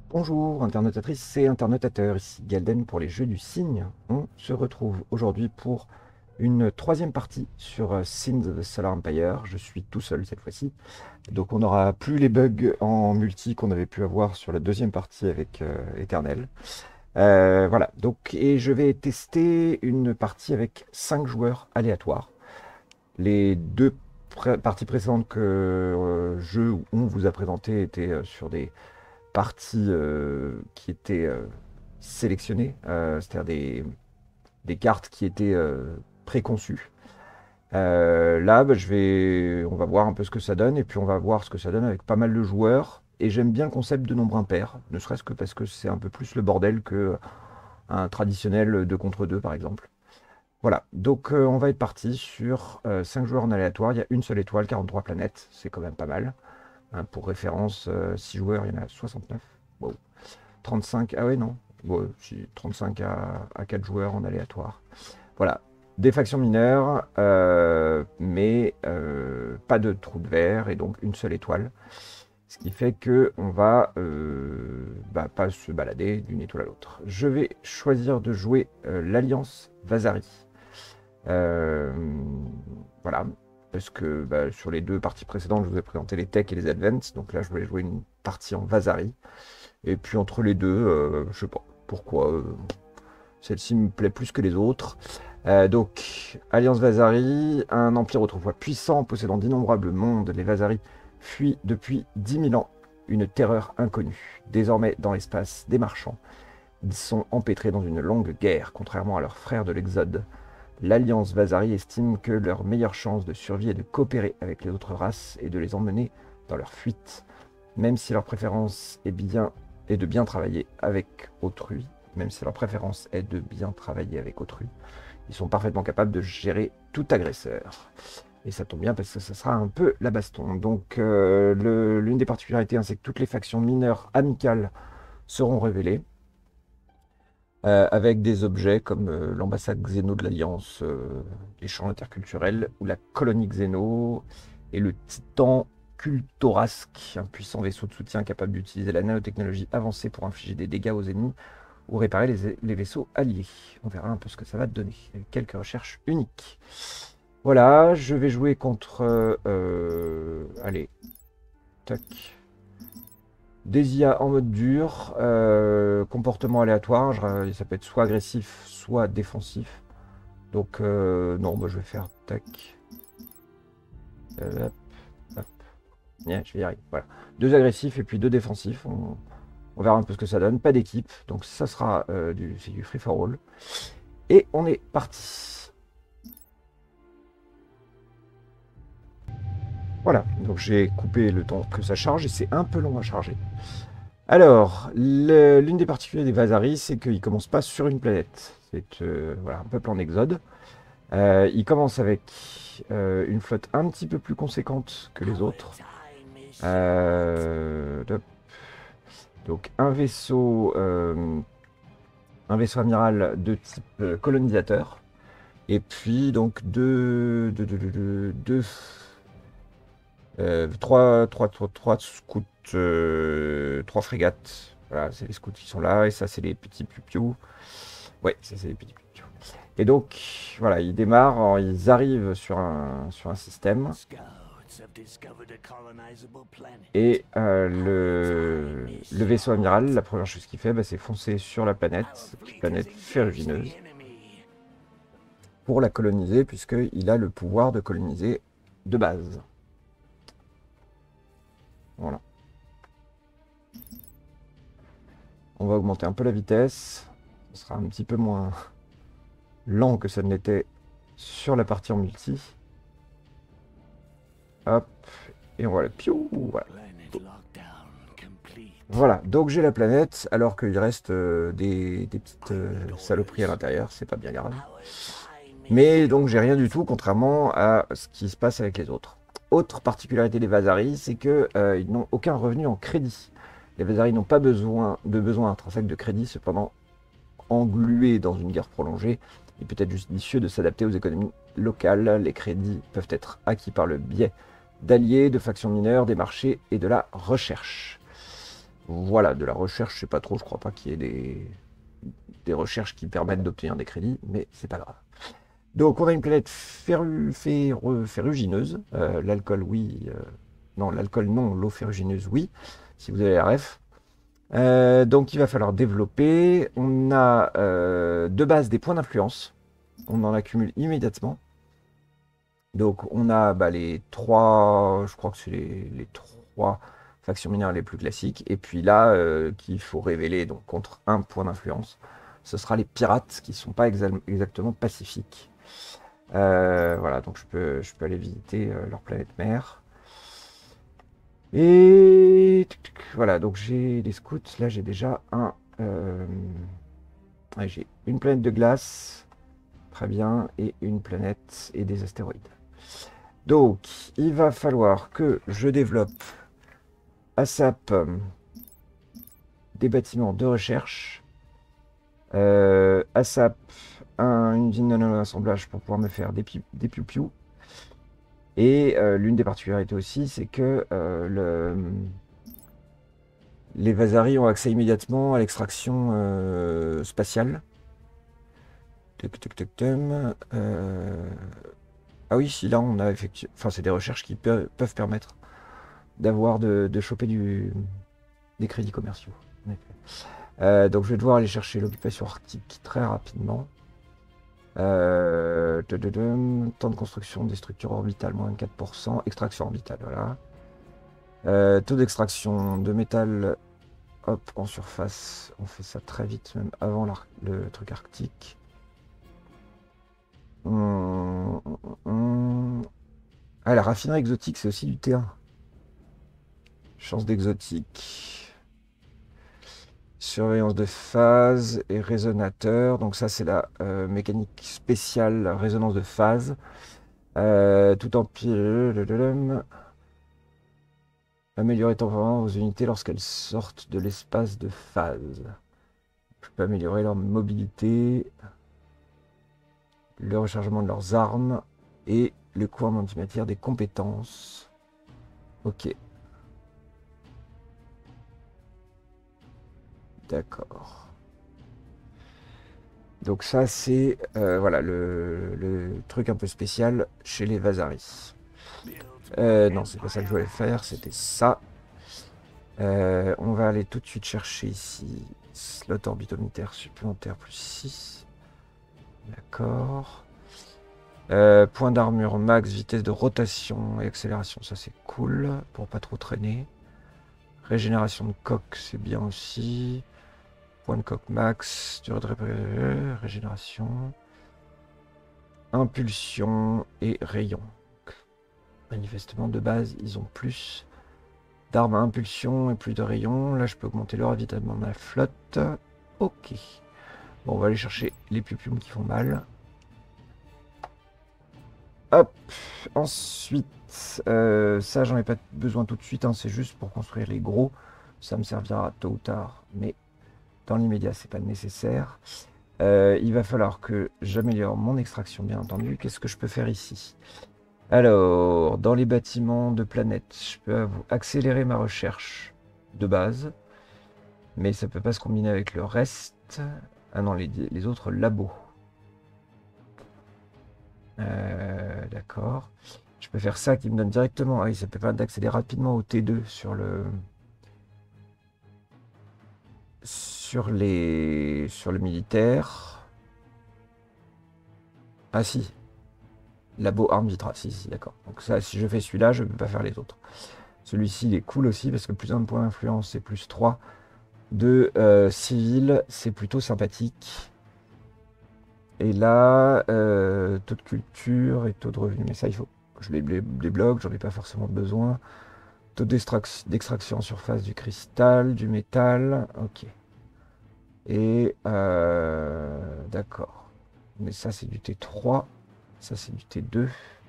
Bonjour internautatrices et internautateurs, ici Galden pour les Jeux du Cygne. On se retrouve aujourd'hui pour une troisième partie sur Sins of the Solar Empire. Je suis tout seul cette fois-ci, donc on n'aura plus les bugs en multi qu'on avait pu avoir sur la deuxième partie avec Eternel. Voilà, donc et je vais tester une partie avec 5 joueurs aléatoires. Les deux parties précédentes que on vous a présentées étaient sur des parties qui étaient sélectionnées, c'est-à-dire des cartes qui étaient préconçues. Là, bah, on va voir un peu ce que ça donne, et puis on va voir ce que ça donne avec pas mal de joueurs. Et j'aime bien le concept de nombre impair, ne serait-ce que parce que c'est un peu plus le bordel que un traditionnel 2 contre 2 par exemple. Voilà, donc on va être parti sur 5 joueurs en aléatoire. Il y a une seule étoile, 43 planètes, c'est quand même pas mal. Hein, pour référence, 6 joueurs, il y en a 69. Wow. 35, ah ouais, non. Bon, si, 35 à 4 joueurs en aléatoire. Voilà. Des factions mineures, mais pas de trou de verre et donc une seule étoile. Ce qui fait que on va pas se balader d'une étoile à l'autre. Je vais choisir de jouer l'Alliance Vasari. Euh, voilà. Parce que sur les deux parties précédentes, je vous ai présenté les techs et les advents. Donc là, je voulais jouer une partie en Vasari. Et puis entre les deux, je sais pas pourquoi. Celle-ci me plaît plus que les autres. Donc, Alliance Vasari, un empire autrefois puissant, possédant d'innombrables mondes, les Vasari fuient depuis 10 000 ans une terreur inconnue. Désormais, dans l'espace des marchands, ils sont empêtrés dans une longue guerre, contrairement à leurs frères de l'Exode. L'Alliance Vasari estime que leur meilleure chance de survie est de coopérer avec les autres races et de les emmener dans leur fuite. Même si leur préférence est de bien travailler avec autrui, ils sont parfaitement capables de gérer tout agresseur. Et ça tombe bien parce que ça sera un peu la baston. Donc l'une des particularités, hein, c'est que toutes les factions mineures amicales seront révélées. Avec des objets comme l'ambassade Xéno de l'Alliance, les champs interculturels, ou la colonie Xéno, et le Titan Kultorask, un puissant vaisseau de soutien capable d'utiliser la nanotechnologie avancée pour infliger des dégâts aux ennemis ou réparer les vaisseaux alliés. On verra un peu ce que ça va donner, avec quelques recherches uniques. Voilà, je vais jouer contre... allez, tac. Des IA en mode dur, comportement aléatoire, ça peut être soit agressif, soit défensif. Donc non, je vais faire tac. Hop, hop. Yeah, je vais y arriver. Voilà. 2 agressifs et puis 2 défensifs. On verra un peu ce que ça donne. Pas d'équipe, donc ça sera c'est du free for all. Et on est parti. Voilà, donc j'ai coupé le temps que ça charge et c'est un peu long à charger. Alors, l'une des particularités des Vasari, c'est qu'ils ne commencent pas sur une planète. C'est voilà, un peuple en exode. Ils commencent avec une flotte un petit peu plus conséquente que les autres. Donc un vaisseau amiral de type colonisateur. Et puis donc trois scouts, 3 frégates. Voilà, c'est les scouts qui sont là. Et ça, c'est les petits piou-piou. Ouais, ça, c'est les petits piou-piou. Et donc, voilà, ils démarrent, ils arrivent sur un système. Et le vaisseau amiral, la première chose qu'il fait, c'est foncer sur la planète ferrugineuse, pour la coloniser, puisqu'il a le pouvoir de coloniser de base. Voilà. On va augmenter un peu la vitesse. Ce sera un petit peu moins lent que ça ne l'était sur la partie en multi. Hop. Et on va la piou. Voilà. Voilà, donc j'ai la planète, alors qu'il reste des petites saloperies à l'intérieur, c'est pas bien grave. Mais donc j'ai rien du tout, contrairement à ce qui se passe avec les autres. Autre particularité des Vasari, c'est qu'ils n'ont aucun revenu en crédit. Les Vasari n'ont pas besoin intrinsèque de crédit, cependant, englués dans une guerre prolongée, il peut être judicieux de s'adapter aux économies locales. Les crédits peuvent être acquis par le biais d'alliés, de factions mineures, des marchés et de la recherche. Voilà, de la recherche, je sais pas trop, je crois pas qu'il y ait des recherches qui permettent d'obtenir des crédits, mais c'est pas grave. Donc on a une planète ferrugineuse, l'alcool oui, non l'alcool non, l'eau ferrugineuse oui, si vous avez la ref. Donc il va falloir développer, on a de base des points d'influence, on en accumule immédiatement. Donc on a les trois, je crois que c'est les trois factions mineures les plus classiques, et puis là qu'il faut révéler donc contre un point d'influence, ce sera les pirates qui sont pas exactement pacifiques. Voilà, donc je peux aller visiter leur planète mère. Et voilà, donc j'ai des scouts. Là, j'ai déjà ouais, j'ai une planète de glace, très bien, et une planète et des astéroïdes. Donc, il va falloir que je développe ASAP des bâtiments de recherche, ASAP une usine de nano-assemblage pour pouvoir me faire des piou-piou. Et l'une des particularités aussi, c'est que les Vasari ont accès immédiatement à l'extraction spatiale. Ah oui, si là on a effectivement... Enfin, c'est des recherches qui peuvent permettre d'avoir de choper des crédits commerciaux. En effet. Donc je vais devoir aller chercher l'occupation arctique très rapidement. Temps de construction des structures orbitales, moins de 4%. Extraction orbitale, voilà. Taux d'extraction de métal, hop, en surface. On fait ça très vite, même avant le truc arctique. Ah, la raffinerie exotique, c'est aussi du T1. Chance d'exotique. Surveillance de phase et résonateur. Donc ça, c'est la mécanique spéciale résonance de phase. Tout en pile. Améliorer temporairement vos unités lorsqu'elles sortent de l'espace de phase. Je peux améliorer leur mobilité, le rechargement de leurs armes et le coût en antimatière des compétences. Ok. D'accord. Donc ça, c'est voilà, le truc un peu spécial chez les Vasari. Non, c'est pas ça que je voulais faire, c'était ça. On va aller tout de suite chercher ici. Slot orbitomètre supplémentaire plus 6. D'accord. Point d'armure max, vitesse de rotation et accélération, ça c'est cool pour pas trop traîner. Régénération de coque, c'est bien aussi. Point de coque max, durée de régénération. Impulsion et rayon. Manifestement de base, ils ont plus d'armes à impulsion et plus de rayon. Là, je peux augmenter le ravitaillement de ma flotte. Ok. Bon, on va aller chercher les pupiums qui font mal. Hop. Ensuite, ça, j'en ai pas besoin tout de suite. Hein, c'est juste pour construire les gros. Ça me servira tôt ou tard. Mais dans l'immédiat, c'est pas nécessaire. Il va falloir que j'améliore mon extraction, bien entendu. Qu'est-ce que je peux faire ici? Alors, dans les bâtiments de planète, je peux accélérer ma recherche de base, mais ça ne peut pas se combiner avec le reste. Ah non, les autres labos. D'accord. Je peux faire ça qui me donne directement... Ah oui, ça peut permettre d'accéder rapidement au T2 sur le... sur le militaire. Ah si. Labo arme vitra. Si, d'accord. Donc ça, si je fais celui-là, je ne peux pas faire les autres. Celui-ci, il est cool aussi parce que plus 1 de points d'influence, c'est plus 3 de civil. C'est plutôt sympathique. Et là, taux de culture et taux de revenu. Mais ça, il faut que je les débloque. J'en ai pas forcément besoin. Taux d'extraction en surface du cristal, du métal. Ok. Et d'accord. Mais ça, c'est du T3. Ça, c'est du T2.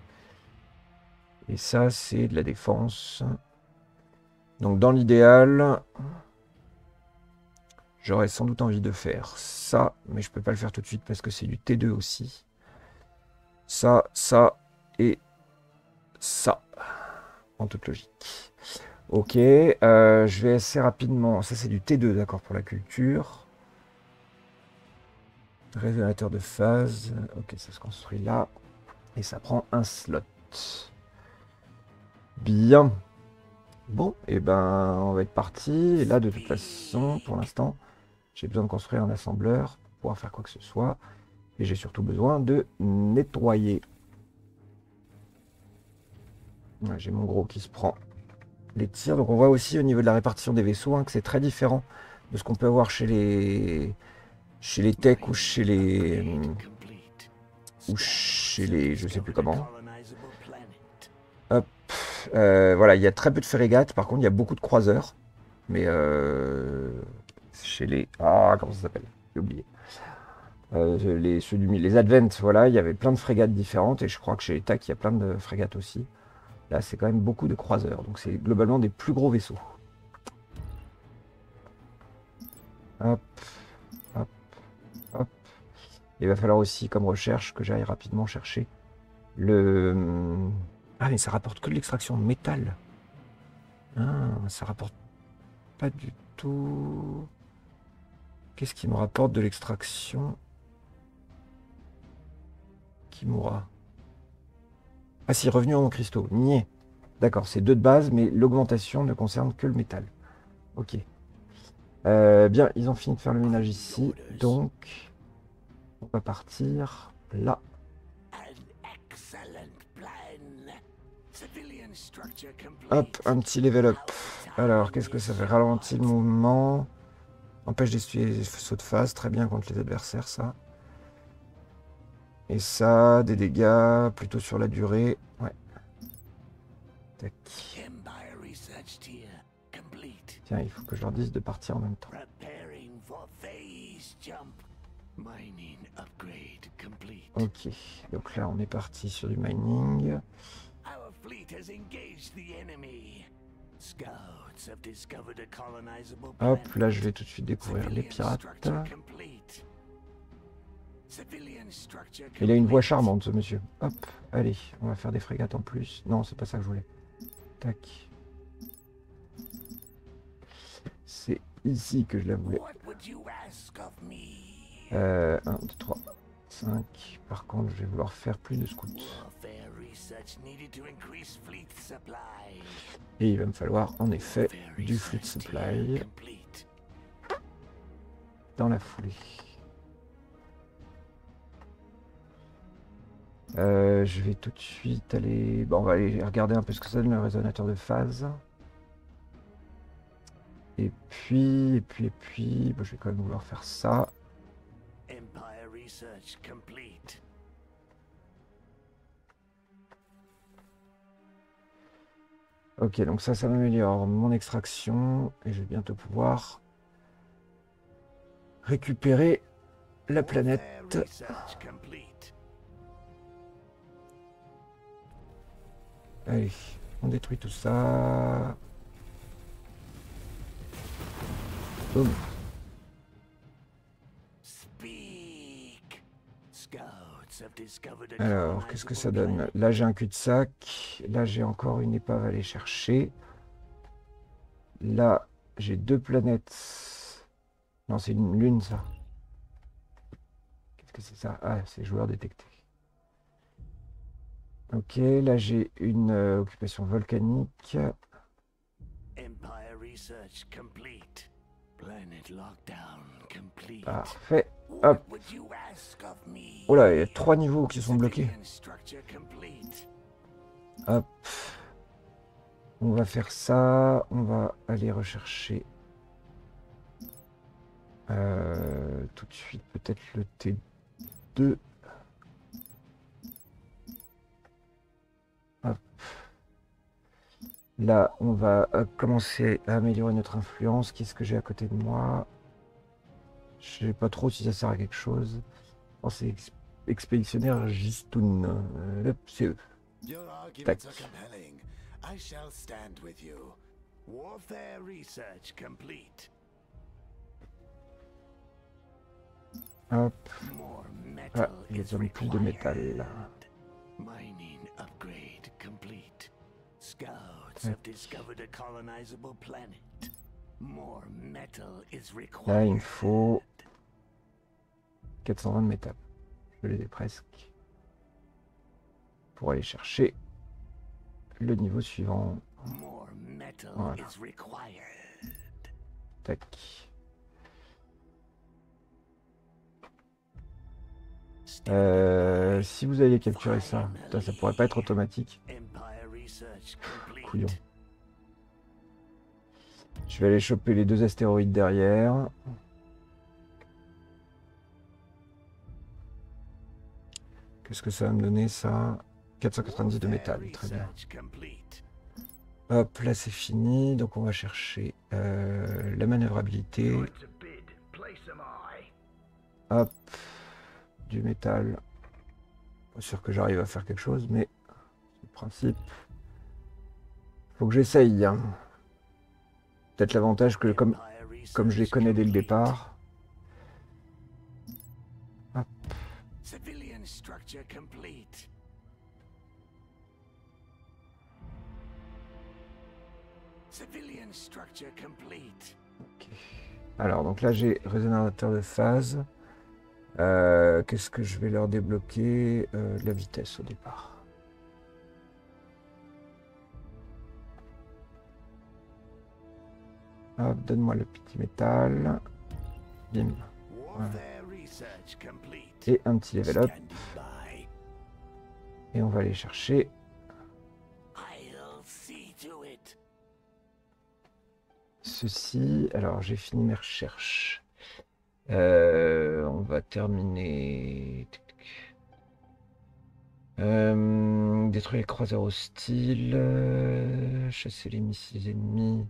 Et ça, c'est de la défense. Donc, dans l'idéal, j'aurais sans doute envie de faire ça, mais je peux pas le faire tout de suite parce que c'est du T2 aussi. Ça et ça, en toute logique. Ok, je vais assez rapidement. Ça, c'est du T2, d'accord, pour la culture. Résonateur de phase. Ok, ça se construit là. Et ça prend un slot. Bien. Bon, et ben, on va être parti. Et là, de toute façon, pour l'instant, j'ai besoin de construire un assembleur pour pouvoir faire quoi que ce soit. Et j'ai surtout besoin de nettoyer. Ouais, j'ai mon gros qui se prend les tirs. Donc on voit aussi au niveau de la répartition des vaisseaux hein, que c'est très différent de ce qu'on peut avoir chez les techs ou chez les je sais plus comment. Hop, voilà, il y a très peu de frégates. Par contre, il y a beaucoup de croiseurs. Mais chez les comment ça s'appelle? J'ai oublié. Les Advent, voilà, il y avait plein de frégates différentes et je crois que chez les TAC, il y a plein de frégates aussi. Là, c'est quand même beaucoup de croiseurs, donc c'est globalement des plus gros vaisseaux. Hop, hop, hop. Il va falloir aussi, comme recherche, que j'aille rapidement chercher le... Ah, mais ça rapporte que de l'extraction de métal. Ah, ça rapporte pas du tout... Qu'est-ce qui me rapporte de l'extraction? Kimura. Ah si, revenu en cristaux. Niais. D'accord, c'est 2 de base, mais l'augmentation ne concerne que le métal. Ok. Bien, ils ont fini de faire le ménage ici, donc on va partir là. Hop, un petit level up. Alors, qu'est-ce que ça fait? Ralentit le mouvement. Empêche d'essuyer les sauts de phase. Très bien contre les adversaires, ça. Et ça, des dégâts plutôt sur la durée. Ouais. Tac. Tiens, il faut que je leur dise de partir en même temps. Ok, donc là on est parti sur du mining. Hop, là je vais tout de suite découvrir les pirates. Il a une voix charmante ce monsieur. Hop, allez, on va faire des frégates en plus. Non, c'est pas ça que je voulais. Tac. C'est ici que je la voulais. 1, 2, 3, 5. Par contre, je vais vouloir faire plus de scouts. Et il va me falloir en effet du fleet supply dans la foulée. Je vais tout de suite aller... Bon, on va aller regarder un peu ce que ça donne le résonateur de phase. Et puis... Bon, je vais quand même vouloir faire ça. Ok, donc ça m'améliore mon extraction. Et je vais bientôt pouvoir récupérer la planète. Allez, on détruit tout ça. Boum. Alors, qu'est-ce que ça donne? Là, j'ai un cul-de-sac. Là, j'ai encore une épave à aller chercher. Là, j'ai 2 planètes. Non, c'est une lune, ça. Qu'est-ce que c'est ça? Ah, c'est joueur détecté. Ok, là, j'ai une occupation volcanique. Parfait. Hop. Oh là, il y a 3 niveaux qui sont bloqués. Hop. On va faire ça. On va aller rechercher tout de suite peut-être le T2. Hop. Là, on va commencer à améliorer notre influence. Qu'est-ce que j'ai à côté de moi? Je sais pas trop si ça sert à quelque chose. Oh, c'est expéditionnaire Gistoun. C'est eux. Tac. Hop. Ah, ils ont plus de métal. Là, il me faut 420 de métal. Je les ai presque. Pour aller chercher le niveau suivant. Voilà. Tac. Si vous aviez capturé ça, putain, ça pourrait pas être automatique. Couillon. Je vais aller choper les 2 astéroïdes derrière. Qu'est-ce que ça va me donner, ça? 490 de métal, très bien. Hop, là c'est fini, donc on va chercher la manœuvrabilité. Hop, du métal. Pas sûr que j'arrive à faire quelque chose, mais c'est le principe. Faut que j'essaye. Hein. Peut-être l'avantage que comme je les connais dès le départ. Hop. Okay. Alors, donc là j'ai résonateur de phase. Qu'est-ce que je vais leur débloquer? La vitesse au départ. Hop, donne-moi le petit métal. Bim. Voilà. Et un petit level up. Et on va aller chercher. Ceci. Alors, j'ai fini mes recherches. On va terminer. Détruire les croiseurs hostiles. Chasser les missiles ennemis.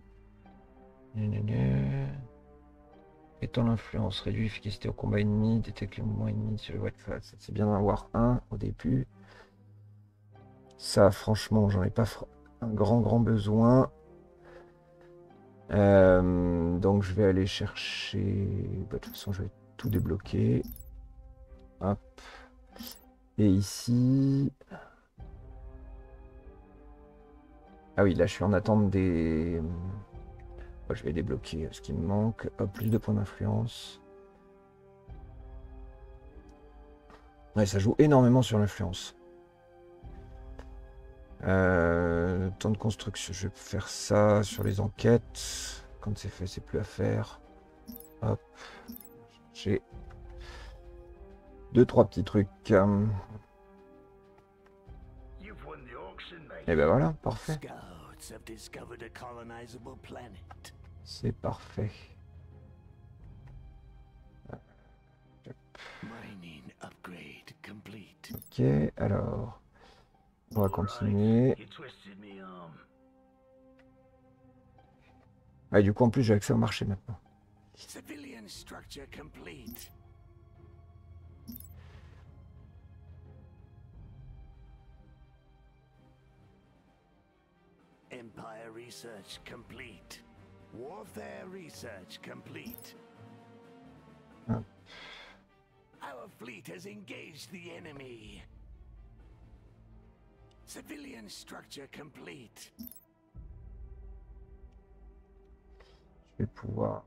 Étant l'influence, réduit l'efficacité au combat ennemi, détecte les mouvements ennemis sur les white face. C'est bien d'en avoir un au début. Ça, franchement, j'en ai pas un grand besoin. Donc je vais aller chercher. Bah, de toute façon, je vais tout débloquer. Hop. Et ici. Ah oui, là, je suis en attente des. Je vais débloquer ce qui me manque. Hop, plus de points d'influence. Ouais, ça joue énormément sur l'influence. Temps de construction, je vais faire ça sur les enquêtes. Quand c'est fait, c'est plus à faire. Hop. J'ai 2-3 petits trucs. Et ben voilà, parfait. C'est parfait. Ok, alors on va continuer. Ah, du coup, en plus, j'ai accès au marché maintenant. Empire research complete. Warfare research complete. Ah. Our fleet has engaged the enemy. Civilian structure complete. Je vais pouvoir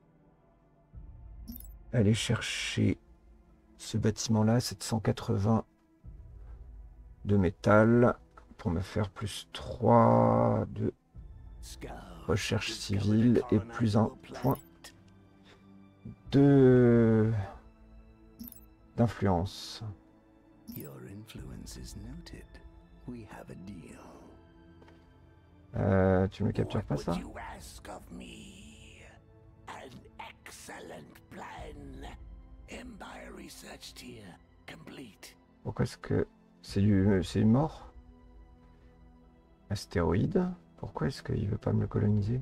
aller chercher ce bâtiment-là, 780 de métal, pour me faire plus 3 de recherche civile et plus un point de d'influence. Tu me captures pas ça? Pourquoi est-ce que c'est une mort? Astéroïde? Pourquoi est-ce qu'il veut pas me le coloniser?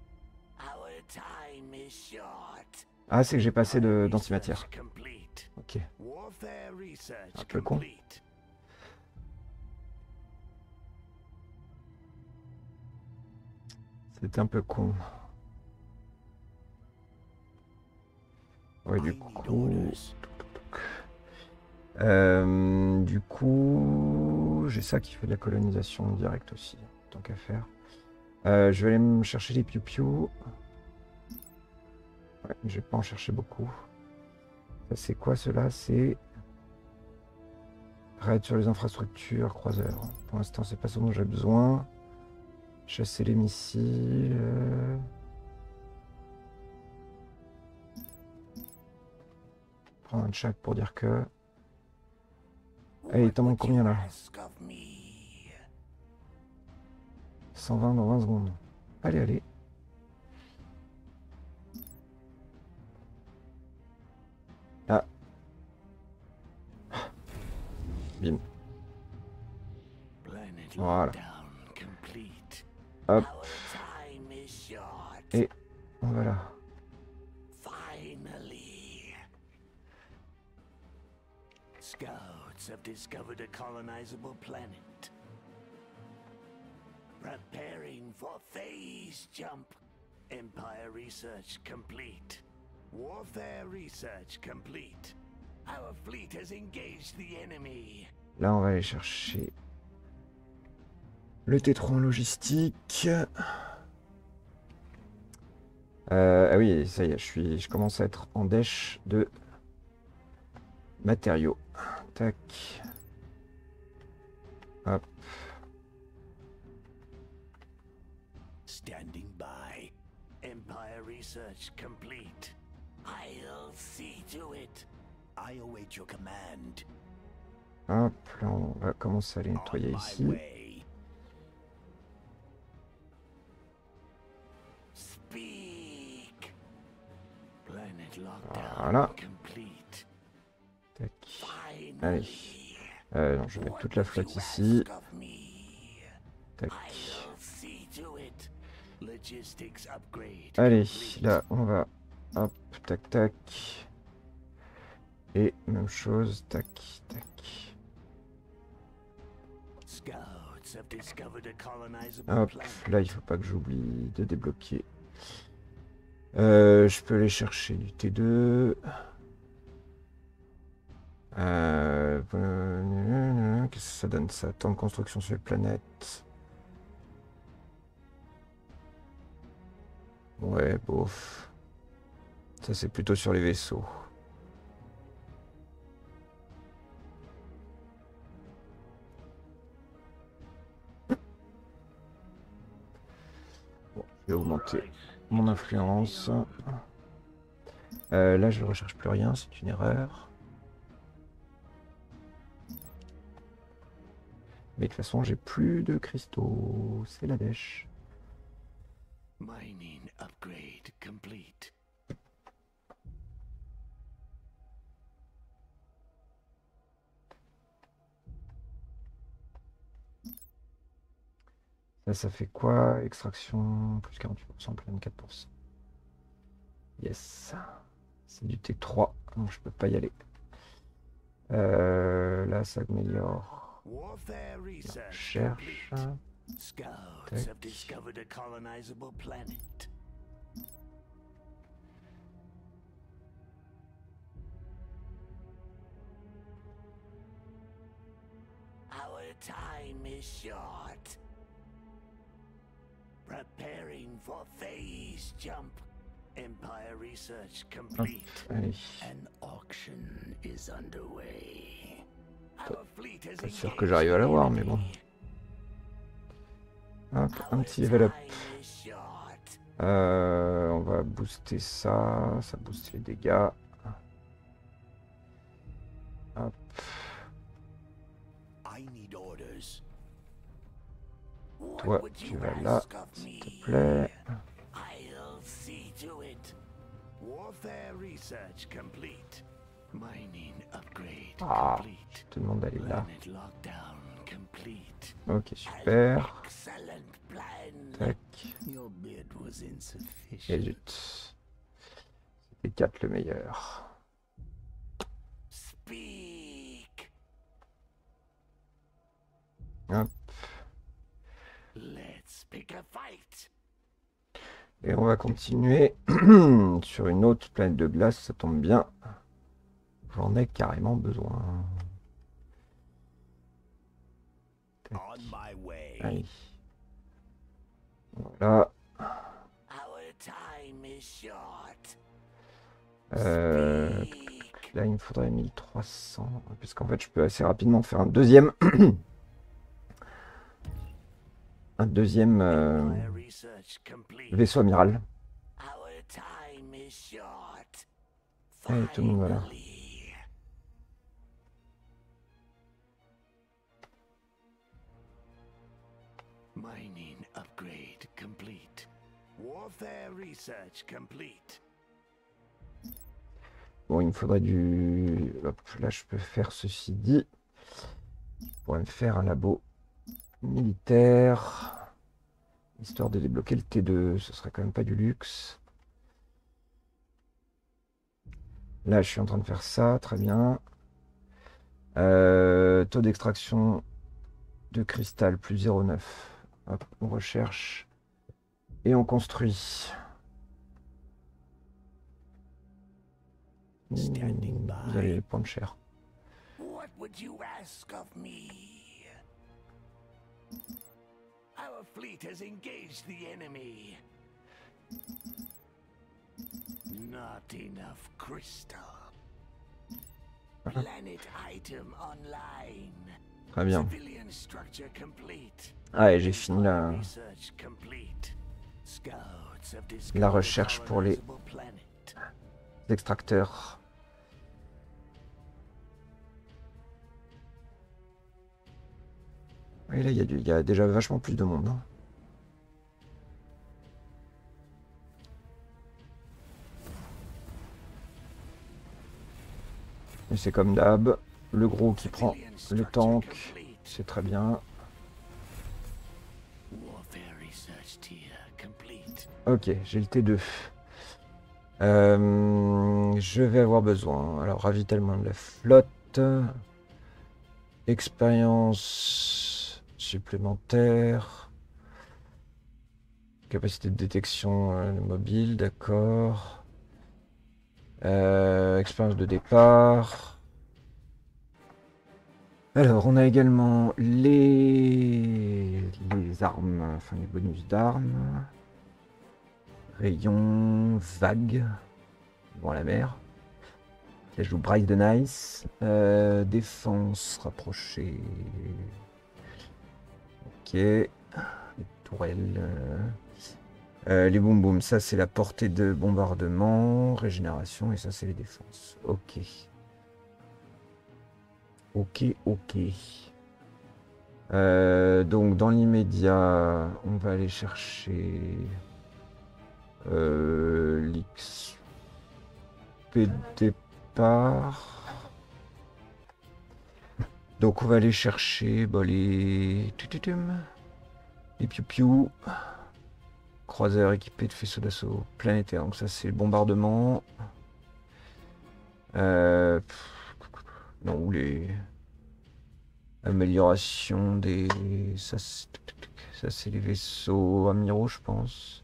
Ah, c'est que j'ai passé d'antimatière. Ok. Un peu con. C'est un peu con. Ouais, du coup, j'ai ça qui fait de la colonisation directe aussi, tant qu'à faire. Je vais aller me chercher les piou-piou. Ouais, je vais pas en chercher beaucoup. Ça, c'est quoi cela? C'est raid sur les infrastructures, croiseurs. Pour l'instant, c'est pas ce dont j'ai besoin. Chasser les missiles. Prendre un chat pour dire que... Allez, t'en manques combien là? 120 dans 20 secondes. Allez, allez. Ah. Bim. Voilà. Hop. Et voilà. Scouts have discovered a colonizable planet. Preparing for phase jump. Empire research complete. Warfare research complete. Our fleet has engaged the enemy. Là, on va aller chercher le T3 en logistique. Ah oui, ça y est, je commence à être en dèche de matériaux. Tac. Hop. Standing by. Empire research complete. I'll see to it. I await your command. Hop, là, on va commencer à les nettoyer ici. Speak. Planet lockdown Voilà. complete. Tac. Allez. Non, je vais mettre toute la flotte ici. Tac. Allez, là, on va... Hop, tac, tac. Et même chose, tac, tac. Hop, là, il faut pas que j'oublie de débloquer. Je peux aller chercher du T2. Qu'est-ce que ça donne ça? Temps de construction sur les planètes. Ouais, bof. Ça, c'est plutôt sur les vaisseaux. Bon, je vais augmenter mon influence. Là, je ne recherche plus rien, c'est une erreur. Mais de toute façon, j'ai plus de cristaux. C'est la dèche. Mining upgrade complete. Ça fait quoi? Extraction, plus 48%, plein 4%. Yes. C'est du T3, donc je peux pas y aller. Là, ça améliore. Warfare Je research cherche. complete. Scouts Tac. have discovered a colonizable planet. Our time is short. Preparing for phase jump. Empire research complete. Allez. An auction is underway. Our fleet has Pas sûr que j'arrive à l'avoir, mais bon. Hop, un petit level up. On va booster ça. Ça booste les dégâts. Hop. Toi, tu vas là, s'il te plaît. Ah, je te demande d'aller là. Ok, super. Tac. Et zut. C'était 4 le meilleur. Hop. Et on va continuer sur une autre planète de glace, ça tombe bien. J'en ai carrément besoin. Tac. Allez. Voilà. Our time is short. Euh, Speak. Là, il me faudrait 1300. Puisqu'en fait, je peux assez rapidement faire un deuxième. Un deuxième Empire research complete. vaisseau amiral. Our time is short. Allez, tout le monde va là. Finally. Mining upgrade complete. Warfare research complete. Bon, il me faudrait du... Hop, là, je peux faire ceci dit. Je pourrais me faire un labo militaire. Histoire de débloquer le T2. Ce serait quand même pas du luxe. Là, je suis en train de faire ça. Très bien. Taux d'extraction de cristal plus 0,9. Hop, on recherche. Et on construit. Standing Vous allez by. prendre cher. What would you ask of me? Our fleet has engaged the enemy. Not enough crystal. Planet item online. Très bien. Civilian structure complete. Ah, et j'ai fini Empire research complete. Scouts have la discovered recherche pour les colonizable planet. extracteurs. Et là, il y a déjà vachement plus de monde. Hein. Et c'est comme d'hab, le gros qui prend Civilian le structure tank, complete. c'est très bien. Warfare research tier complete. Ok, j'ai le T2. Je vais avoir besoin. Alors, ravitaillement de la flotte. Expérience supplémentaire. Capacité de détection mobile, d'accord. Expérience de départ. Alors, on a également les armes, enfin les bonus d'armes. Rayon, vague. Bon, la mer. Là, je joue Bright the Nice. Défense rapprochée. Ok. Les tourelles. Les boum boum, ça c'est la portée de bombardement. Régénération, et ça c'est les défenses. Ok. Ok, ok. Donc dans l'immédiat, on va aller chercher l'XP de départ. Donc on va aller chercher les piou-piou. Croiseur équipé de faisceaux d'assaut planétaire. Donc ça c'est le bombardement. Non, ou les améliorations des... Ça c'est les vaisseaux amiraux, je pense.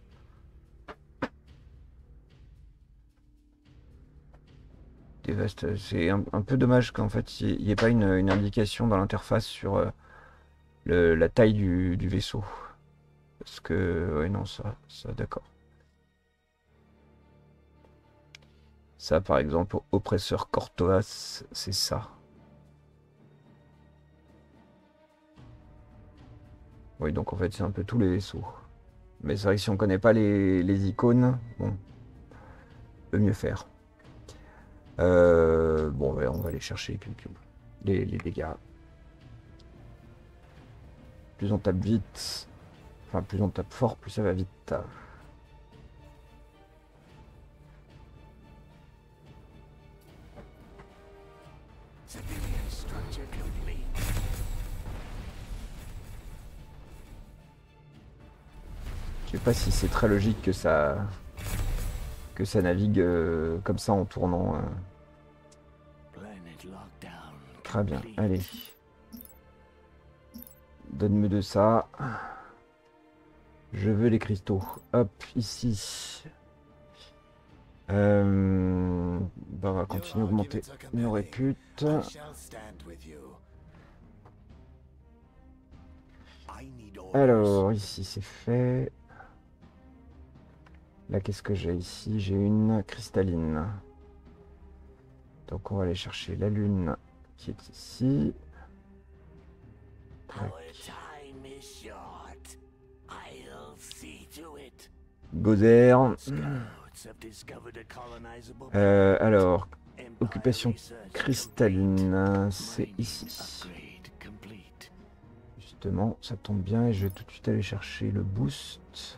C'est un peu dommage qu'en fait il n'y ait pas une indication dans l'interface sur la taille du vaisseau. Parce que... Ouais, non, ça d'accord. Ça, par exemple, oppresseur Cortoas, c'est ça. Oui, donc en fait, c'est un peu tous les vaisseaux. Mais c'est vrai que si on connaît pas les icônes, bon, peut mieux faire. Bon, ouais, on va aller chercher les dégâts. Plus on tape vite, enfin plus on tape fort, plus ça va vite. Civilian structure complete. Je sais pas si c'est très logique que ça navigue comme ça en tournant. Planet lockdown. Très bien, complete. allez. Donne-moi de ça. Je veux les cristaux. Hop, ici. On va continuer à augmenter nos réputes. I shall stand with you. I need orders. Alors, ici c'est fait. Là, qu'est-ce que j'ai ici? J'ai une cristalline. Donc on va aller chercher la lune qui est ici. Tac. Gozer. Alors, occupation cristalline, c'est ici. Justement, ça tombe bien et je vais tout de suite aller chercher le boost.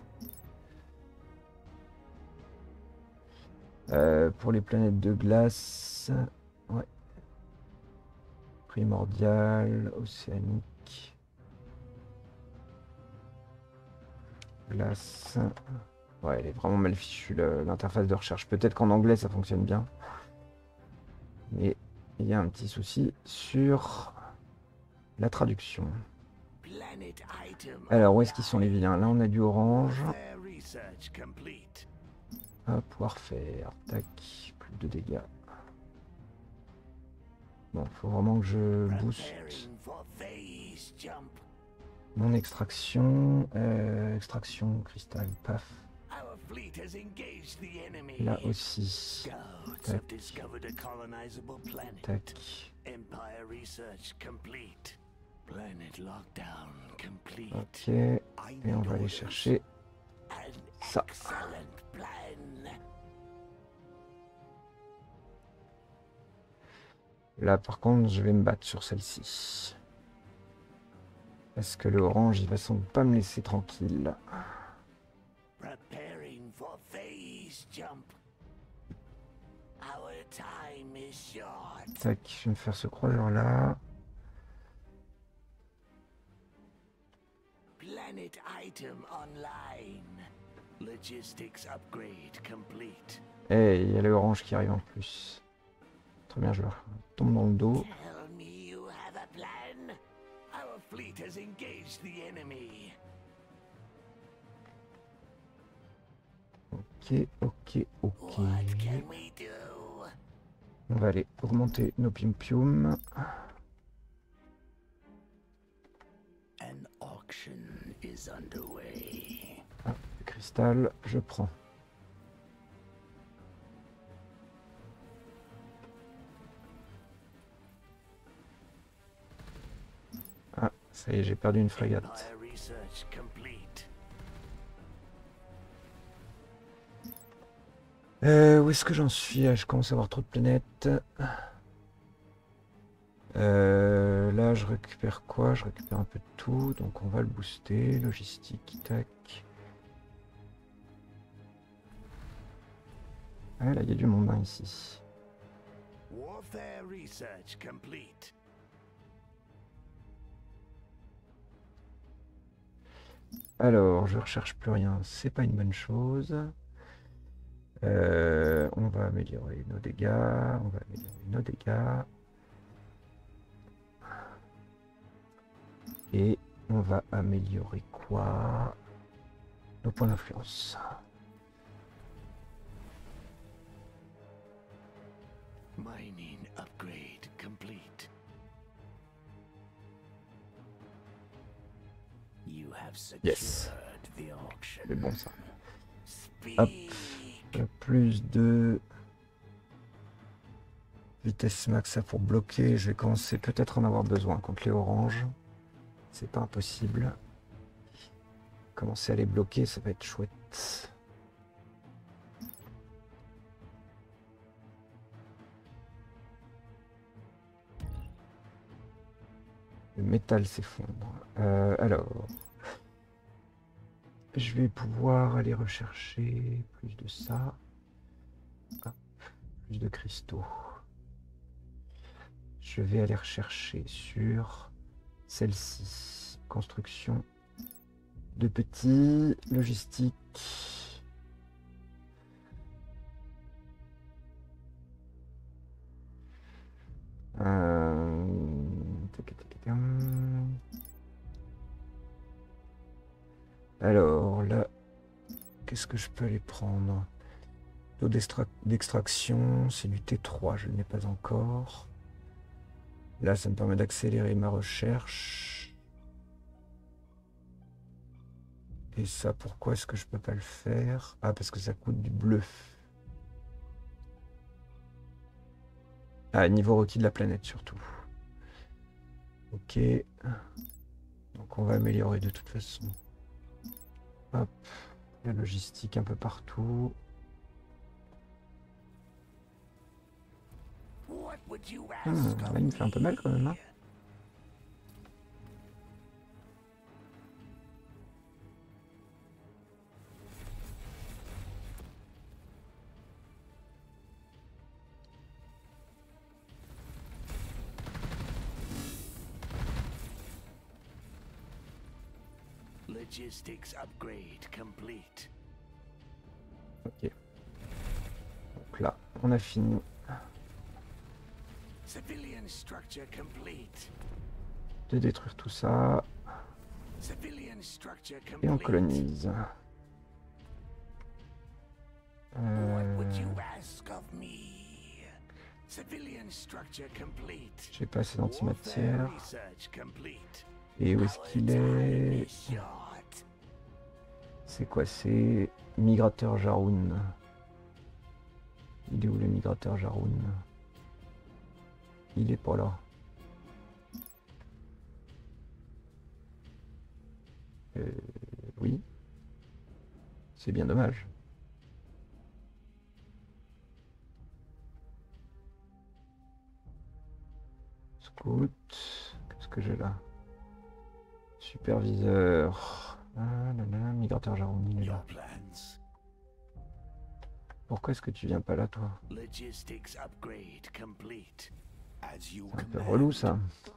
Pour les planètes de glace, ouais. Primordial, océanique, glace. Ouais, elle est vraiment mal fichue l'interface de recherche. Peut-être qu'en anglais ça fonctionne bien. Mais il y a un petit souci sur la traduction. Alors, où est-ce qu'ils sont les vilains? Là, on a du orange. Ah, pouvoir faire. Tac, plus de dégâts. Bon, faut vraiment que je booste mon extraction. Extraction, cristal, paf. Là aussi. Tac. Tac. Ok. Et on va aller chercher ça. Là, par contre, je vais me battre sur celle-ci. Parce que le orange, il va sans doute pas me laisser tranquille. Tac, je vais me faire ce croiseur-là. Planet item online. Logistics upgrade complete. Et il y a le orange qui arrive en plus. Très bien, je leur tombe dans le dos. Tell me you have a plan. Our fleet has engaged the enemy. Ok, ok, ok. What can we do? On va aller augmenter nos pium-pium. An auction is underway. Ah, le cristal, je prends. Ah, ça y est, j'ai perdu une frégate. Empire research complete. Où est-ce que j'en suis? Ah, je commence à avoir trop de planètes. Là, je récupère quoi? Je récupère un peu de tout, donc on va le booster. Logistique, tac. Ah, là, il y a du monde hein, ici. Warfare research complete. Alors, je recherche plus rien, c'est pas une bonne chose. On va améliorer nos dégâts. On va améliorer nos dégâts. Et on va améliorer quoi? Nos points d'influence. Mining upgrade complete. You have secured Yes. the auction. C'est bon ça. Speak. Hop. Plus de vitesse max pour bloquer. Je vais commencer peut-être en avoir besoin contre les oranges. C'est pas impossible. Commencer à les bloquer, ça va être chouette. Le métal s'effondre. Alors, je vais pouvoir aller rechercher plus de ça. Hop, plus de cristaux. Je vais aller rechercher sur celle-ci. Construction de petits. Logistique. Alors là, qu'est-ce que je peux aller prendre? Taux d'extraction, c'est du T3, je ne l'ai pas encore. Là, ça me permet d'accélérer ma recherche. Et ça, pourquoi est-ce que je peux pas le faire? Ah, parce que ça coûte du bleu. Ah, niveau requis de la planète, surtout. Ok. Donc on va améliorer de toute façon. Hop. La logistique un peu partout. Là, il me fait un peu mal quand même. Hein. Logistics upgrade complete. Ok. Donc là, on a fini. Civilian structure complete. De détruire tout ça. Civilian structure complete. Et on colonise. What would you ask of me? Civilian structure complete. J'ai pas assez d'antimatière. Warfare research complete. Et où est-ce qu'il est? C'est quoi? C'est migrateur Jarun. Il est où le migrateur Jarun? Il est pas là. Oui. C'est bien dommage. Scout. Qu'est-ce que j'ai là? Superviseur. Ah, là, là, migrateur Jarun, il est là. Pourquoi est-ce que tu viens pas là, toi? Logistics upgrade complete. As you C'est un peu command. relou, ça.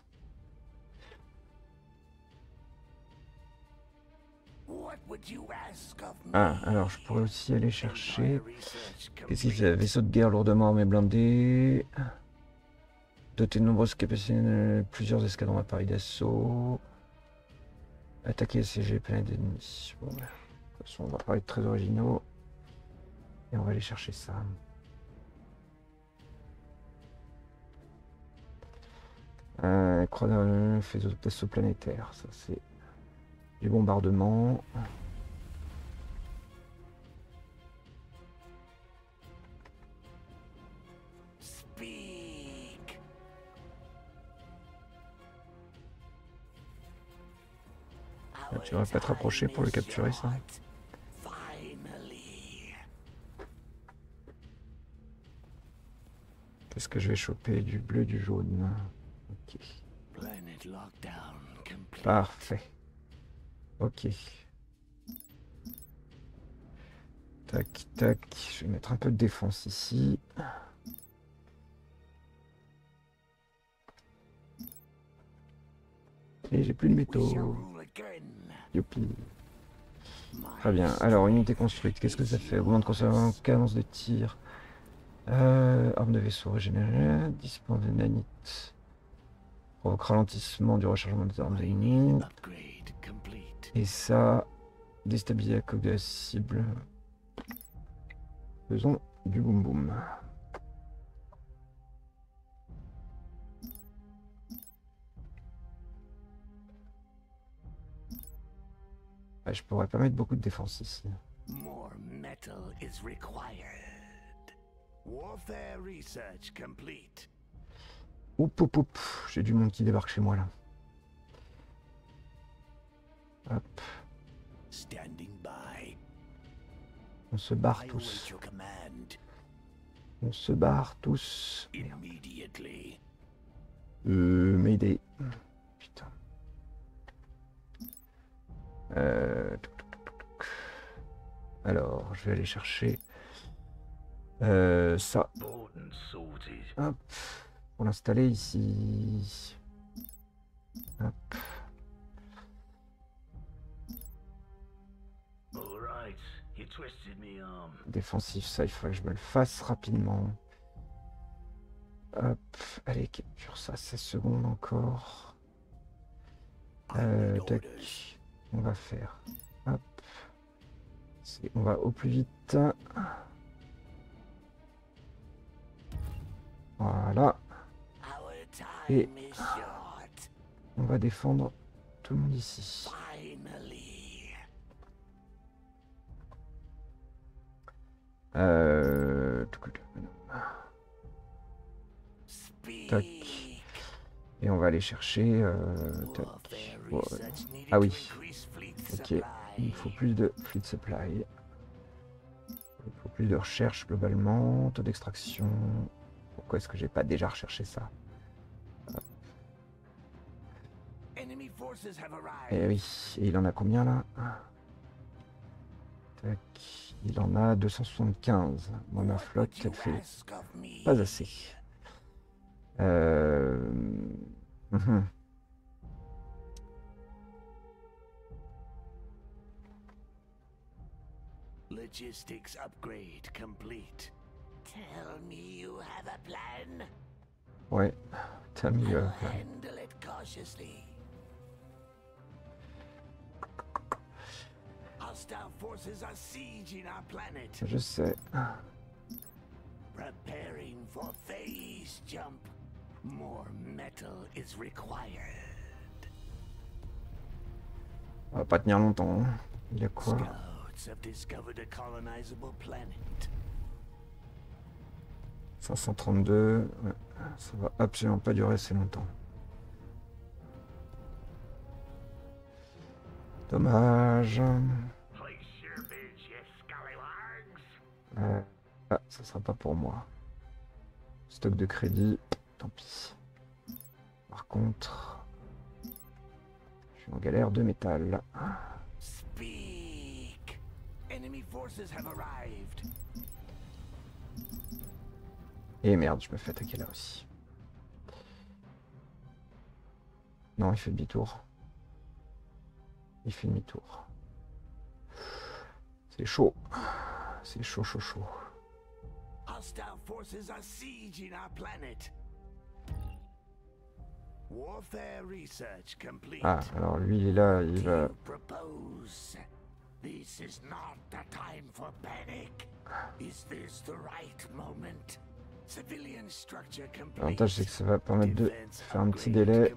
What would you ask of me? Ah, alors je pourrais aussi aller chercher... Empire research Qu'est-ce qu'il complete. fait? Vaisseau de guerre lourdement armé blindé. Doté de nombreuses capacités, plusieurs escadrons appareils d'assaut. Attaquer SCG planète ennemie. Bon, de toute façon, on va pas être très originaux. Et on va aller chercher ça. Croix d'un faisceau d'assaut planétaire. Ça, c'est du bombardement. Speak. Ah, tu devrais pas te rapprocher pour le capturer, ça. Finally. Qu'est-ce que je vais choper? Du bleu, du jaune. Ok. Planet lockdown complete. Parfait. Ok. Tac, tac. Je vais mettre un peu de défense ici. Et j'ai plus de We shall métaux. rule again. Youpi. Très bien. Alors, unité construite, qu'est-ce que ça fait? Augmente concernant cadence de tir. Arme de vaisseau régénérée. Dispense de nanite. Provoque ralentissement du rechargement des armes ennemies. Upgrade complete. Et ça, déstabiliser la coque de la cible. Faisons du boum boum. Ah, je pourrais pas mettre beaucoup de défense ici. More metal is required. Warfare research complete. Oup, oup, oup. J'ai du monde qui débarque chez moi là. Hop. Standing by. On se barre I tous. await your command On se barre tous. immediately. Mayday. Putain. Alors, je vais aller chercher ça. Bought and sorted. Hop. Pour l'installer ici. Hop. All right. You twisted me arm. Défensif, ça, il faudrait que je me le fasse rapidement. Hop. Allez, capture ça, 16 secondes encore. I need Tac. orders. On va faire. Hop. On va au plus vite. Voilà. Our Et- time is short. On va défendre tout le monde ici. Finally. Tac. Et on va aller chercher... tac. Oh, ah oui. Ok. Il faut plus de fleet supply. Il faut plus de recherche globalement. Taux d'extraction. Pourquoi est-ce que j'ai pas déjà recherché ça? Eh oui. Et il en a combien là? Tac. Il en a 275. Moi, ma flotte, elle fait pas assez. Mhm. Logistics upgrade complete. Tell me you have a plan. Ouais, t'as mis I'll handle it cautiously. Hostile forces are sieging our planet. Je sais. Preparing for phase jump. More metal is required. On va pas tenir longtemps. Hein. Il y a quoi? Scouts have discovered a colonizable planet. 532. Ouais. Ça va absolument pas durer assez longtemps. Dommage. Ah, ça sera pas pour moi. Stock de crédit, tant pis. Par contre, je suis en galère de métal. Speak. Enemy forces have arrived. Et merde, je me fais attaquer là aussi. Non, il fait demi-tour. Il fait demi-tour. C'est chaud. C'est chaud, chaud, chaud. Hostile forces are sieging our planet. Warfare research complete. Ah, alors lui, il est là, il va... Propose. This is not the time for panic. Is this the right moment? Civilian structure complete. L'avantage, c'est que ça va permettre de faire un petit délai.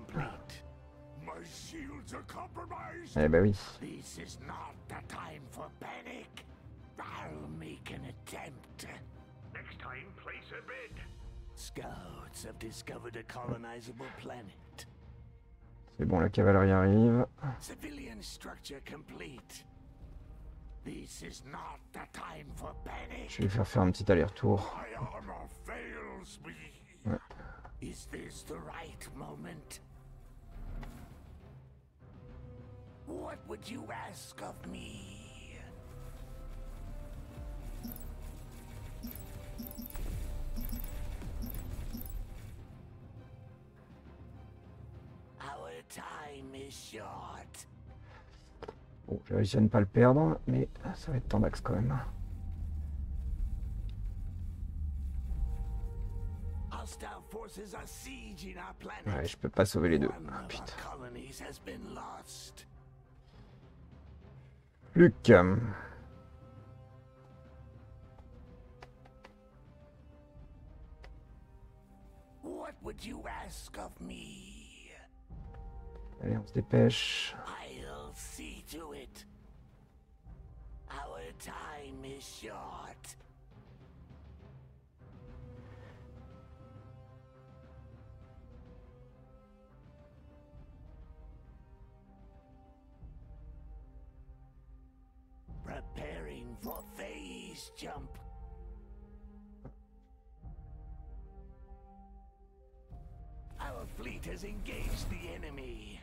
Eh ben oui. This is not the time for panic. I'll make an attempt. Next time, place a bid. Scouts have discovered a colonizable planet. C'est bon, la cavalerie arrive. Civilian structure complete. This is not the time for panic. Je vais lui faire un petit aller-retour. My armor fails me. Ouais. Is this the right moment? What would you ask of me? Our time is short. Bon, j'ai réussi à ne pas le perdre, mais ça va être tendax quand même. Hostile forces are sieging our planet. Ouais, je peux pas sauver les deux. One Ah, of putain. our colonies has been lost. Luc. What would you ask of me? Allez, on se dépêche. I'll see to it. Our time is short. Preparing for phase jump. Our fleet has engaged the enemy.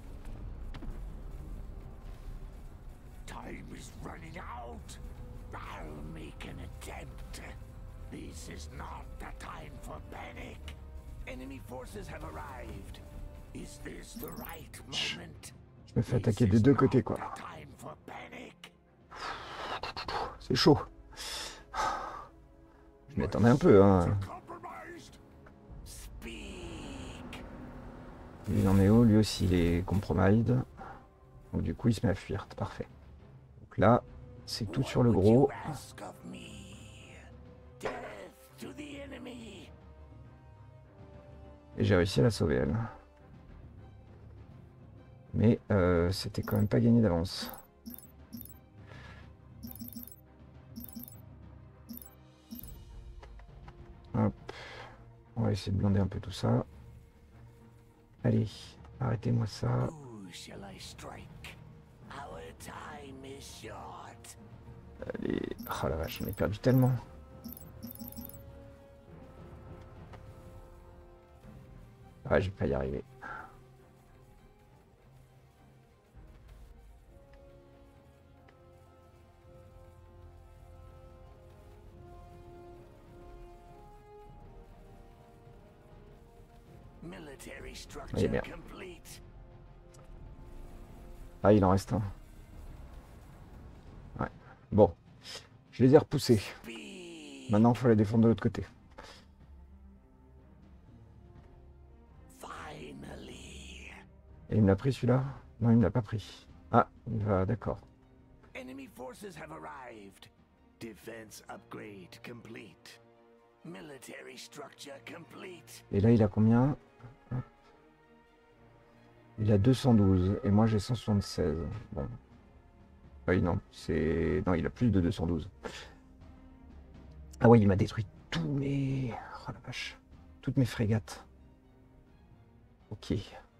Time is running out. I'll make an attempt. This is not the time for panic. Enemy forces have arrived. Is this the right moment? Je me fais attaquer des deux côtés, quoi. Time for panic. C'est chaud. Je m'attendais un peu, hein. Speak. Lui, il en est où? Lui aussi, il est compromised. Donc du coup, il se met à fuir. Parfait. Donc là, c'est tout sur le gros. Ask of me. Death to the enemy. Et j'ai réussi à la sauver, elle. Mais c'était quand même pas gagné d'avance. va essayer de blinder un peu tout ça. Allez, arrêtez-moi ça. Who shall I strike? Our time is short. Allez. Oh la vache, j'en ai perdu tellement. Ouais, je vais pas y arriver. Military Eh structure merde. complete. Ah, il en reste un. Ouais. Bon. Je les ai repoussés. Speed. Maintenant, il faut les défendre de l'autre côté. Finally. Et il me l'a pris celui-là? Non, il me l'a pas pris. Ah, il va, d'accord. Enemy forces have arrived. Defense upgrade complete. Military structure complete. Et là, il a combien? Il a 212 et moi j'ai 176. Bon. Oui, non, c'est. Non, il a plus de 212. Ah oui, il m'a détruit tous mes. Oh la vache. Toutes mes frégates. Ok.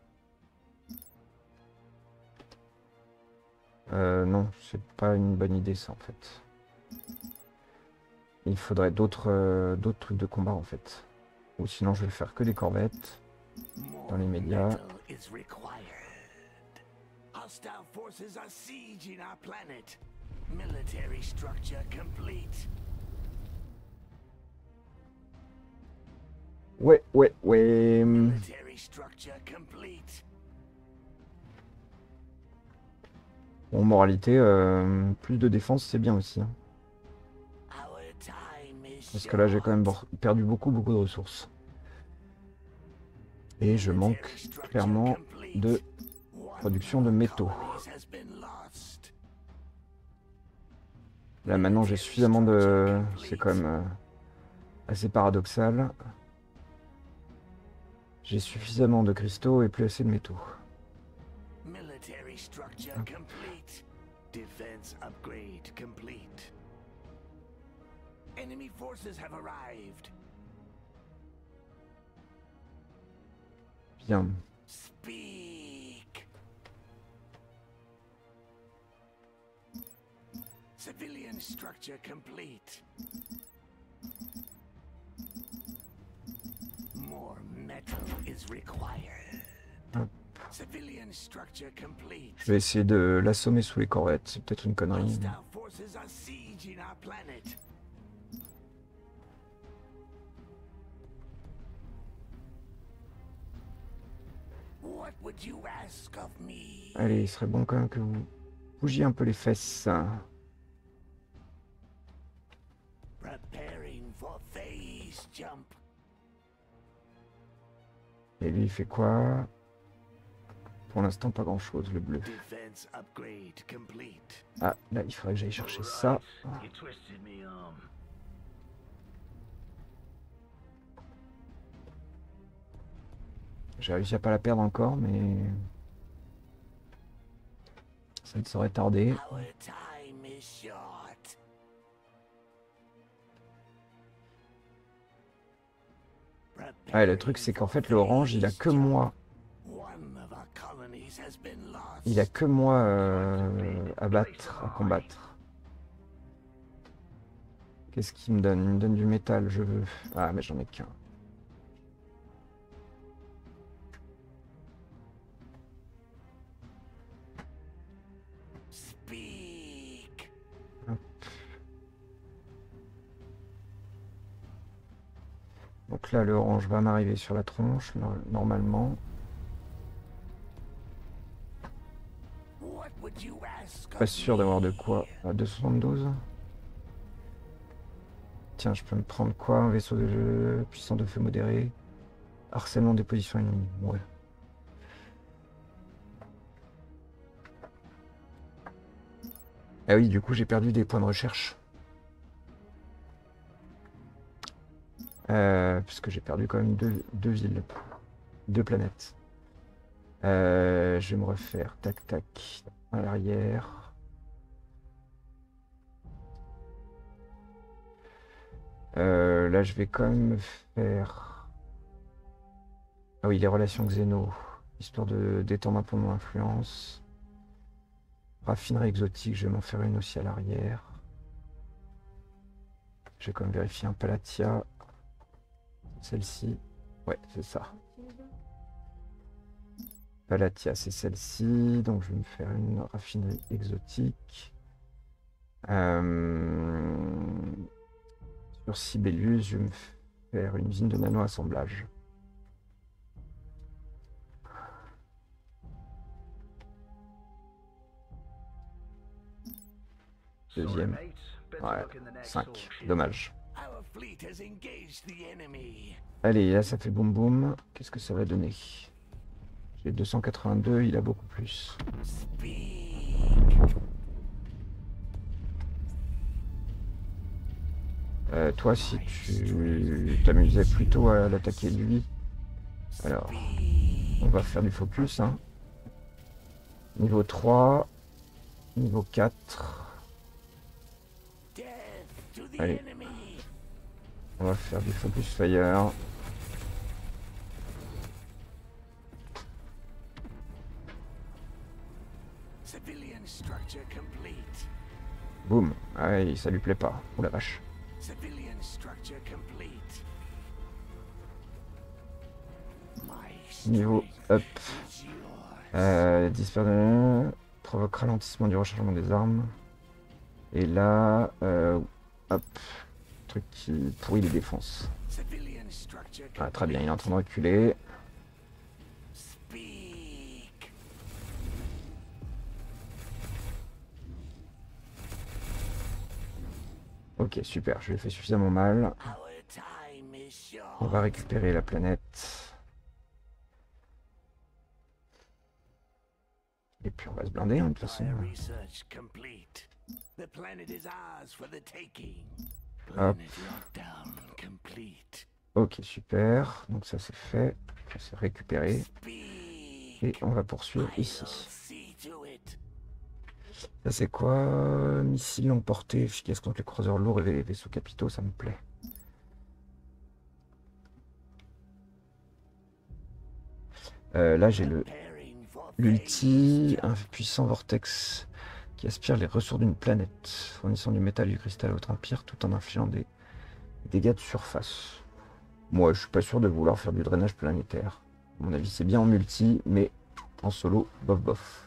Non, c'est pas une bonne idée ça en fait. Il faudrait d'autres trucs de combat en fait. Ou sinon je vais faire que des corvettes. More les médias. metal is required. Hostile forces are sieging our planet. Military structure complete. Ouais. Military structure complete. Bon, moralité, plus de défense c'est bien aussi. Hein. Our time is Parce que là j'ai quand même short. perdu beaucoup de ressources. Et je manque Military structure clairement complete. de One production of de our métaux. colonies has been lost. Là maintenant j'ai suffisamment de... C'est quand même assez paradoxal. J'ai suffisamment de cristaux et plus assez de métaux. Military structure complete. Defense upgrade complete. Enemy forces have arrived. Bien. Speak. Civilian structure complete. More metal is required. Hop. Civilian structure complete. Je vais essayer de l'assommer sous les corvettes. C'est peut-être une connerie. Hostile forces are sieging our planet. What would you ask of me? Allez, il serait bon quand même que vous bougiez un peu les fesses. Preparing for phase jump. Et lui il fait quoi? Pour l'instant pas grand chose, le bleu. Defense upgrade complete. Ah, là il faudrait que j'aille chercher ça. You twisted me arm. J'ai réussi à pas la perdre encore, mais... ça ne saurait tarder. Our time is short. Ouais, le truc c'est qu'en fait l'orange il a que moi. One of our colonies has been lost. Il a que moi à battre, à combattre. Qu'est-ce qu'il me donne? Il me donne du métal, je veux. Ah mais j'en ai qu'un. Speak. Donc là l'orange va m'arriver sur la tronche, normalement. What would you ask Pas of sûr d'avoir de me? quoi. À 272. Tiens, je peux me prendre quoi? Un vaisseau de jeu puissant de feu modéré. Harcèlement des positions ennemies. Ouais. Ah oui, du coup j'ai perdu des points de recherche. Puisque j'ai perdu quand même deux villes. Deux planètes. Je vais me refaire. Tac tac. À l'arrière. Là je vais quand même me faire Ah oui, les relations xéno. Histoire de d'étendre un peu mon influence. Raffinerie exotique, je vais m'en faire une aussi à l'arrière. Je vais quand même vérifier un Palatia. Celle-ci. Ouais, c'est ça. Palatia, c'est celle-ci. Donc je vais me faire une raffinerie exotique. Sur Sibelius, je vais me faire une usine de nano-assemblage. Deuxième. Ouais, 5. Dommage. Our fleet has engaged the enemy. Allez, là ça fait boum boum. Qu'est-ce que ça va donner? J'ai 282, il a beaucoup plus. Speak. Toi, si tu t'amusais plutôt à l'attaquer lui, alors on va faire du focus. Hein. Niveau 3, niveau 4. Death to the Allez. enemy. On va faire du focus fire. Civilian structure complete. Boum. Ah, ça lui plaît pas. Oh la vache. Civilian structure complete. My Niveau strength up. is yours. Dispersion provoque ralentissement du rechargement des armes. Et là, hop. Truc qui pourrit les défenses. Civilian structure complete. Ah, très bien, il est en train de reculer. Speak. Ok, super, je lui ai fait suffisamment mal. Our time is short. On va récupérer la planète. Et puis on va se blinder, hein, de toute façon. Empire research complete. The planet is ours for the taking. Hop. Planet lockdown complete. Ok, super. Donc ça c'est fait. C'est récupéré. Speak. Et on va poursuivre I'll ici. see to it. Ça c'est quoi? Missile emporté, efficace contre les croiseurs lourds et les vaisseaux capitaux, ça me plaît. Là j'ai Preparing for l'ulti, un puissant vortex qui aspire les ressources d'une planète, fournissant du métal et du cristal à votre empire tout en infligeant des dégâts de surface. Moi je suis pas sûr de vouloir faire du drainage planétaire. À mon avis c'est bien en multi, mais en solo, bof bof.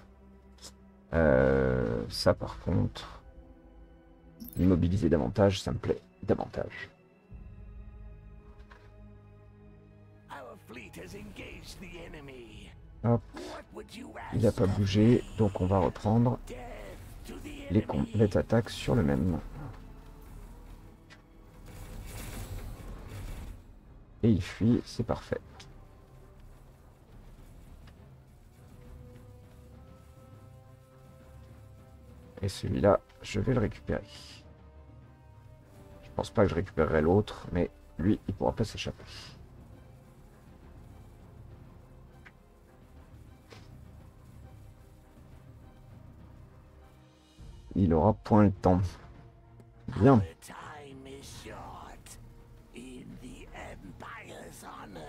Ça par contre, immobiliser davantage, ça me plaît davantage. Our fleet has engaged the enemy. Hop, What would you il n'a ask pas of bougé, me? donc on va reprendre Death to the les enemy. complètes attaques sur le même. Et il fuit, c'est parfait. Et celui-là, je vais le récupérer. Je pense pas que je récupérerai l'autre, mais lui, il pourra pas s'échapper. Il aura point le temps. Bien. Our time is short. In the Empire's honor.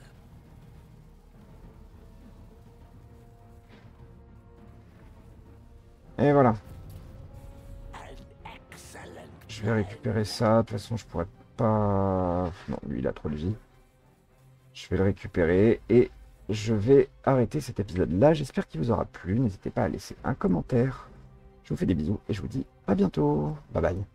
Et voilà. An excellent Je vais récupérer ça. De toute façon, je pourrais pas... Non, lui, il a trop de vie. Je vais le récupérer et je vais arrêter cet épisode-là. J'espère qu'il vous aura plu. N'hésitez pas à laisser un commentaire. Je vous fais des bisous et je vous dis à bientôt. Bye bye.